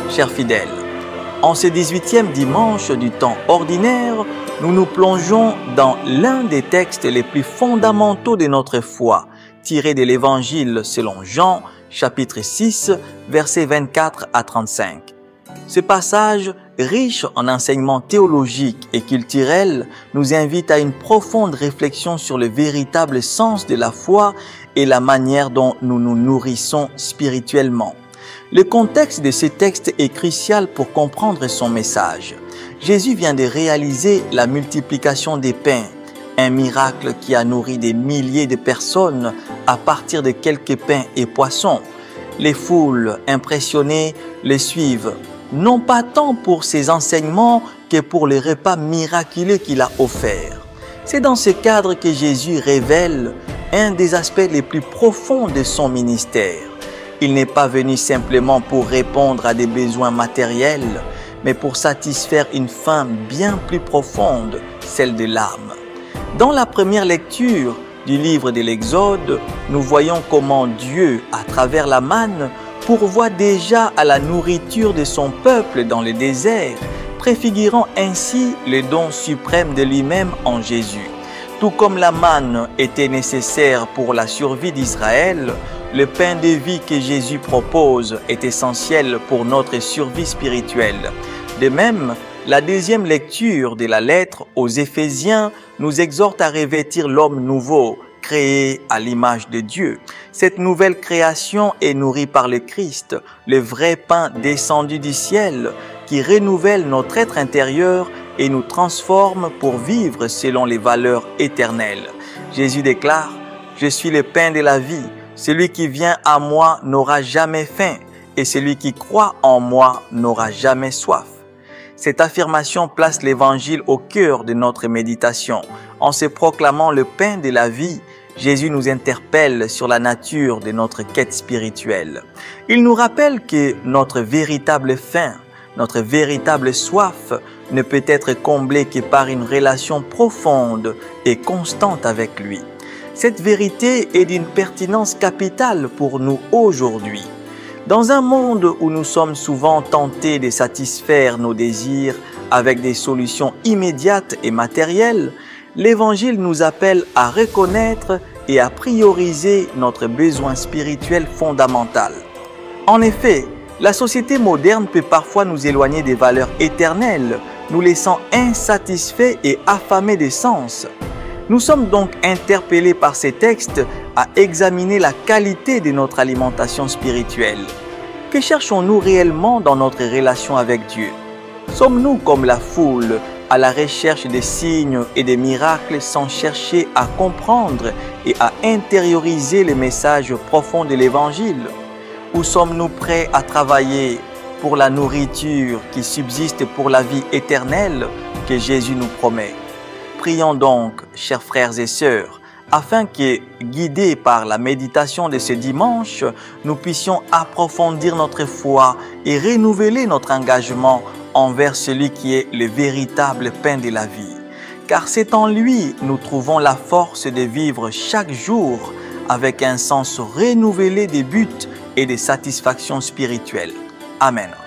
chers fidèles. En ce 18e dimanche du temps ordinaire, nous nous plongeons dans l'un des textes les plus fondamentaux de notre foi, tiré de l'Évangile selon Jean, chapitre 6, versets 24 à 35. Ce passage, riche en enseignements théologiques et culturels, nous invite à une profonde réflexion sur le véritable sens de la foi et la manière dont nous nous nourrissons spirituellement. Le contexte de ce texte est crucial pour comprendre son message. Jésus vient de réaliser la multiplication des pains, un miracle qui a nourri des milliers de personnes à partir de quelques pains et poissons. Les foules impressionnées le suivent, non pas tant pour ses enseignements que pour le repas miraculeux qu'il a offert. C'est dans ce cadre que Jésus révèle un des aspects les plus profonds de son ministère. Il n'est pas venu simplement pour répondre à des besoins matériels, mais pour satisfaire une faim bien plus profonde, celle de l'âme. Dans la première lecture du livre de l'Exode, nous voyons comment Dieu, à travers la manne, pourvoit déjà à la nourriture de son peuple dans le désert, préfigurant ainsi le don suprême de lui-même en Jésus. Tout comme la manne était nécessaire pour la survie d'Israël, le pain de vie que Jésus propose est essentiel pour notre survie spirituelle. De même, la deuxième lecture de la lettre aux Éphésiens nous exhorte à revêtir l'homme nouveau, créé à l'image de Dieu. Cette nouvelle création est nourrie par le Christ, le vrai pain descendu du ciel, qui renouvelle notre être intérieur et nous transforme pour vivre selon les valeurs éternelles. Jésus déclare « Je suis le pain de la vie. Celui qui vient à moi n'aura jamais faim, et celui qui croit en moi n'aura jamais soif. » Cette affirmation place l'Évangile au cœur de notre méditation. En se proclamant le pain de la vie, Jésus nous interpelle sur la nature de notre quête spirituelle. Il nous rappelle que notre véritable faim, notre véritable soif ne peut être comblée que par une relation profonde et constante avec lui. Cette vérité est d'une pertinence capitale pour nous aujourd'hui. Dans un monde où nous sommes souvent tentés de satisfaire nos désirs avec des solutions immédiates et matérielles, l'Évangile nous appelle à reconnaître et à prioriser notre besoin spirituel fondamental. En effet, la société moderne peut parfois nous éloigner des valeurs éternelles, nous laissant insatisfaits et affamés de sens. Nous sommes donc interpellés par ces textes à examiner la qualité de notre alimentation spirituelle. Que cherchons-nous réellement dans notre relation avec Dieu? Sommes-nous comme la foule à la recherche des signes et des miracles sans chercher à comprendre et à intérioriser le message profond de l'Évangile? Ou sommes-nous prêts à travailler pour la nourriture qui subsiste pour la vie éternelle que Jésus nous promet? Prions donc, chers frères et sœurs, afin que, guidés par la méditation de ce dimanche, nous puissions approfondir notre foi et renouveler notre engagement envers celui qui est le véritable pain de la vie. Car c'est en lui nous trouvons la force de vivre chaque jour avec un sens renouvelé des buts et des satisfactions spirituelles. Amen.